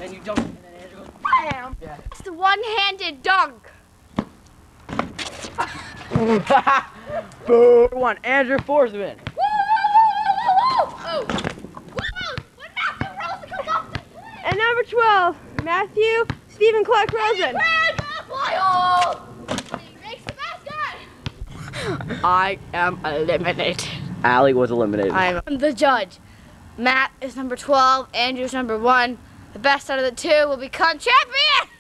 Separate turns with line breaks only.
then you dunk, and then Andrew goes, BAM! Yeah.
It's the one-handed dunk.
Boom! One, Andrew Forsman.
Oh. When Matthew Rosen comes off the plane.
And number 12, Matthew Stephen Clark Rosen.
I am eliminated.
Allie was eliminated.
I'm the judge. Matt is number 12, Andrew's number 1. The best out of the two will become champion!